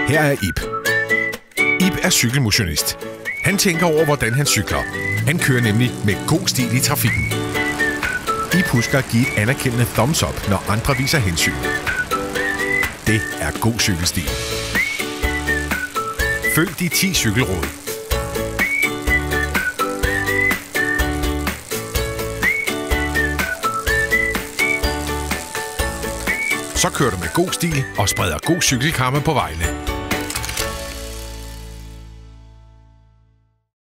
Her er Ib. Ib er cykelmotionist. Han tænker over, hvordan han cykler. Han kører nemlig med god stil i trafikken. Ib husker at give et anerkendende thumbs up, når andre viser hensyn. Det er god cykelstil. Følg de 10 cykelråd. Så kører du med god stil og spreder god cykelkarme på vejene.